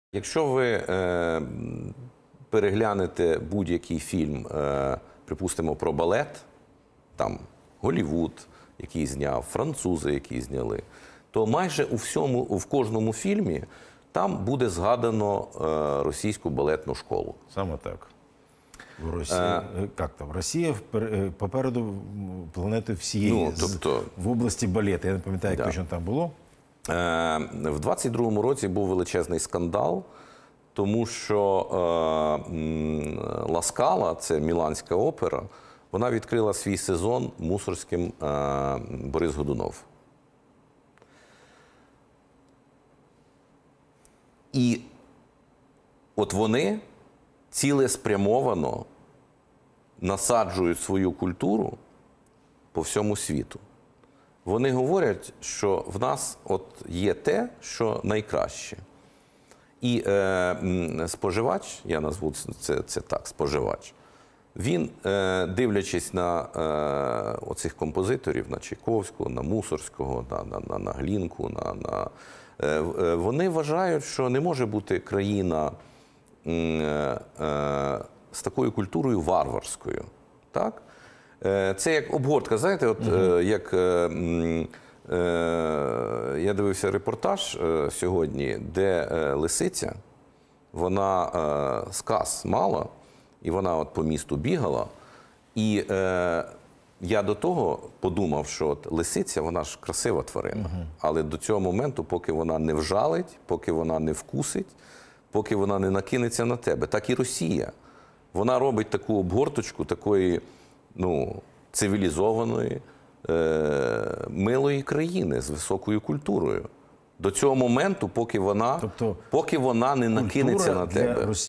Якщо ви переглянете будь-який фільм, припустимо, про балет, там Голлівуд, який зняв, французи, які зняли, то майже в кожному фільмі там буде згадано російську балетну школу. Саме так. В Росії, як там, Росія попереду планети всієї, в області балету. Я не пам'ятаю, як точно там було. В 22-му році був величезний скандал, тому що Ла Скала, це Міланська опера, вона відкрила свій сезон Мусорським Борис Годунов. І от вони цілеспрямовано насаджують свою культуру по всьому світу. Вони говорять, що в нас от є те, що найкраще. І споживач, я назву це так, споживач, він, дивлячись на оцих композиторів, на Чайковського, на Мусорського, на Глінку, вони вважають, що не може бути країна з такою культурою варварською. Так? Це як обгортка, знаєте, от як я дивився репортаж сьогодні, де лисиця, вона сказ мала, і вона от по місту бігала, і я до того подумав, що от лисиця, вона ж красива тварина, але до цього моменту, поки вона не вжалить, поки вона не вкусить, поки вона не накинеться на тебе, так і Росія. Вона робить таку обгорточку такої, цивілізованої, милої країни з високою культурою. До цього моменту, поки вона не накинеться на тебе.